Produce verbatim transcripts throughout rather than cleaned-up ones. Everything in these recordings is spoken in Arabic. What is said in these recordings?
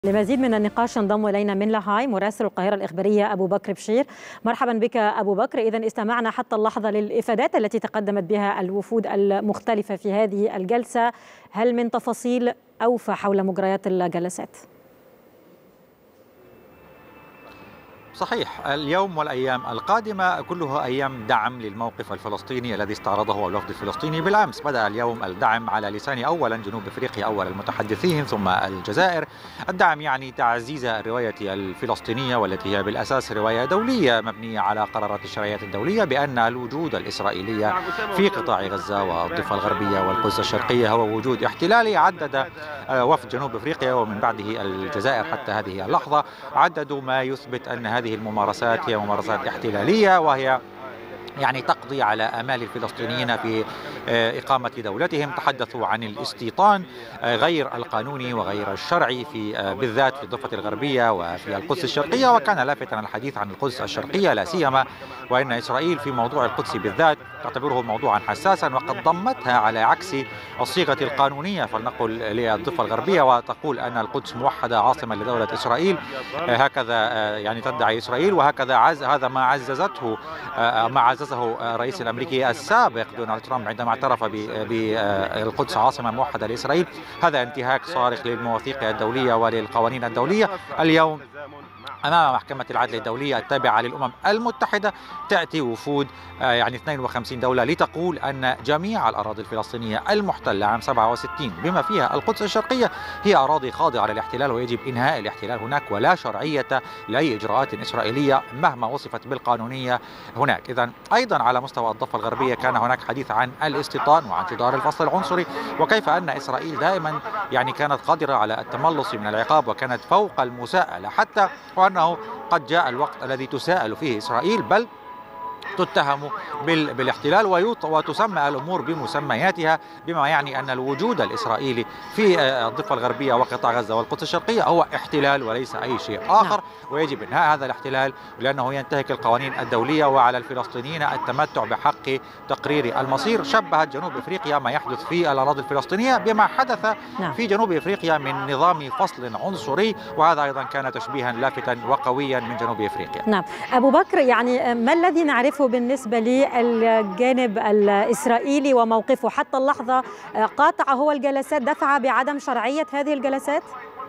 لمزيد من النقاش ينضم إلينا من لاهاي مراسل القاهرة الإخبارية أبو بكر بشير. مرحبا بك أبو بكر. إذن استمعنا حتى اللحظة للإفادات التي تقدمت بها الوفود المختلفة في هذه الجلسة، هل من تفاصيل أوفى حول مجريات الجلسات؟ صحيح، اليوم والأيام القادمة كلها أيام دعم للموقف الفلسطيني الذي استعرضه الوفد الفلسطيني بالأمس. بدأ اليوم الدعم على لسان أولا جنوب أفريقيا أول المتحدثين ثم الجزائر. الدعم يعني تعزيز الرواية الفلسطينية والتي هي بالأساس رواية دولية مبنية على قرارات الشرعية الدولية بأن الوجود الإسرائيلي في قطاع غزة والضفة الغربية والقدس الشرقية هو وجود احتلالي. عدد وفد جنوب أفريقيا ومن بعده الجزائر حتى هذه اللحظة عددوا ما يثبت أن هذه الممارسات هي ممارسات احتلالية، وهي يعني تقضي على آمال الفلسطينيين في إقامة دولتهم. تحدثوا عن الاستيطان غير القانوني وغير الشرعي في بالذات في الضفة الغربية وفي القدس الشرقية، وكان لافتا الحديث عن القدس الشرقية لا سيما، وإن إسرائيل في موضوع القدس بالذات تعتبره موضوعا حساسا وقد ضمتها على عكس الصيغة القانونية فلنقل للضفة الغربية، وتقول أن القدس موحدة عاصمة لدولة إسرائيل. هكذا يعني تدعي إسرائيل، وهكذا عز هذا ما عززته ما عززه الرئيس الأمريكي السابق دونالد ترامب عندما اعترف بالقدس عاصمة موحدة لإسرائيل. هذا انتهاك صارخ للمواثيق الدولية وللقوانين الدولية. اليوم أمام محكمة العدل الدولية التابعة للأمم المتحدة تأتي وفود يعني اثنين وخمسين دولة لتقول أن جميع الأراضي الفلسطينية المحتلة عام سبعة وستين بما فيها القدس الشرقية هي أراضي خاضعة للاحتلال، ويجب إنهاء الاحتلال هناك ولا شرعية لأي إجراءات إسرائيلية مهما وصفت بالقانونية هناك. إذن أيضا على مستوى الضفة الغربية كان هناك حديث عن الاستيطان وعن جدار الفصل العنصري، وكيف أن إسرائيل دائما يعني كانت قادرة على التملص من العقاب وكانت فوق المساءلة، حتى وأنه قد جاء الوقت الذي تساءل فيه إسرائيل بل تتهم بالاحتلال وتسمى الأمور بمسمياتها، بما يعني أن الوجود الإسرائيلي في الضفة الغربية وقطاع غزة والقدس الشرقية هو احتلال وليس أي شيء آخر، ويجب إنهاء هذا الاحتلال لأنه ينتهك القوانين الدولية، وعلى الفلسطينيين التمتع بحق تقرير المصير. شبهت جنوب أفريقيا ما يحدث في الأراضي الفلسطينية بما حدث في جنوب أفريقيا من نظام فصل عنصري، وهذا أيضا كان تشبيها لافتا وقويا من جنوب أفريقيا. نعم أبو بكر، يعني ما الذي نعرفه بالنسبة للجانب الإسرائيلي وموقفه حتى اللحظة؟ قاطع هو الجلسات، دفع بعدم شرعية هذه الجلسات؟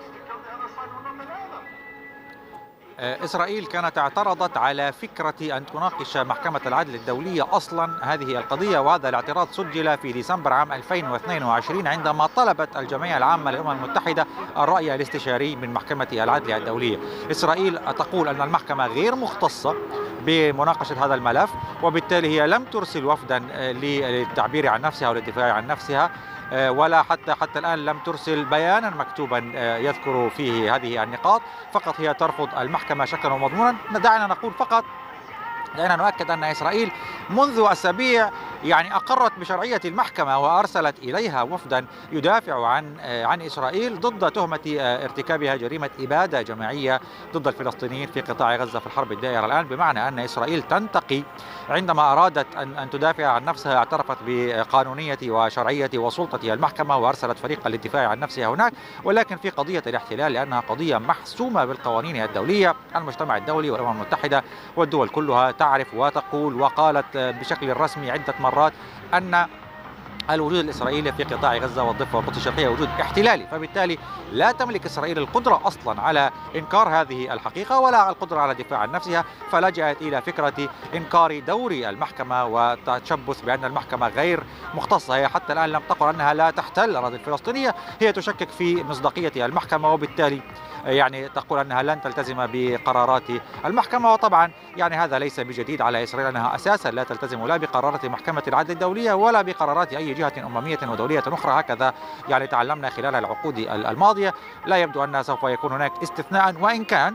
إسرائيل كانت اعترضت على فكرة أن تناقش محكمة العدل الدولية أصلا هذه القضية، وهذا الاعتراض سجل في ديسمبر عام ألفين واثنين وعشرين عندما طلبت الجمعية العامة للأمم المتحدة الرأي الاستشاري من محكمة العدل الدولية. إسرائيل تقول أن المحكمة غير مختصة بمناقشة هذا الملف، وبالتالي هي لم ترسل وفدا للتعبير عن نفسها والدفاع عن نفسها، ولا حتى حتى الآن لم ترسل بيانا مكتوبا يذكر فيه هذه النقاط، فقط هي ترفض المحكمة شكلا ومضمونا. دعنا نقول فقط دعنا نؤكد أن إسرائيل منذ أسابيع يعني أقرت بشرعية المحكمة وأرسلت إليها وفدا يدافع عن عن إسرائيل ضد تهمة ارتكابها جريمة إبادة جماعية ضد الفلسطينيين في قطاع غزة في الحرب الدائرة الآن، بمعنى أن إسرائيل تنتقي عندما أرادت أن أن تدافع عن نفسها اعترفت بقانونية وشرعية وسلطة المحكمة وأرسلت فريقا للدفاع عن نفسها هناك، ولكن في قضية الاحتلال لأنها قضية محسومة بالقوانين الدولية، المجتمع الدولي والأمم المتحدة والدول كلها تعرف وتقول وقالت بشكل رسمي عدة مرات أن الوجود الإسرائيلي في قطاع غزة والضفة والقدس الشرقية وجود احتلالي، فبالتالي لا تملك إسرائيل القدرة أصلا على إنكار هذه الحقيقة ولا القدرة على الدفاع عن نفسها، فلجأت إلى فكرة إنكار دور المحكمة والتشبث بأن المحكمة غير مختصة. هي حتى الآن لم تقل أنها لا تحتل الأراضي الفلسطينية، هي تشكك في مصداقية المحكمة، وبالتالي يعني تقول أنها لن تلتزم بقرارات المحكمة. وطبعا يعني هذا ليس بجديد على إسرائيل أنها أساسا لا تلتزم لا بقرارات محكمة العدل الدولية ولا بقرارات أي جهة أممية ودولية أخرى. هكذا يعني تعلمنا خلال العقود الماضية. لا يبدو أن سوف يكون هناك استثناء، وإن كان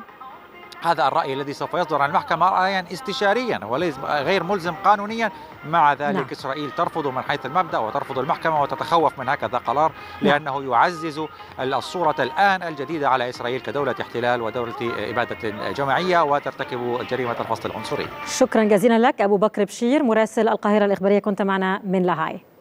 هذا الرأي الذي سوف يصدر عن المحكمة رأيا استشاريا وليس غير ملزم قانونيا. مع ذلك نعم. إسرائيل ترفض من حيث المبدأ وترفض المحكمة وتتخوف من هكذا قرار، لأنه يعزز الصورة الآن الجديدة على إسرائيل كدولة احتلال ودولة إبادة جماعية وترتكب جريمة الفصل العنصري. شكرا جزيلا لك أبو بكر بشير مراسل القاهرة الإخبارية، كنت معنا من لاهاي.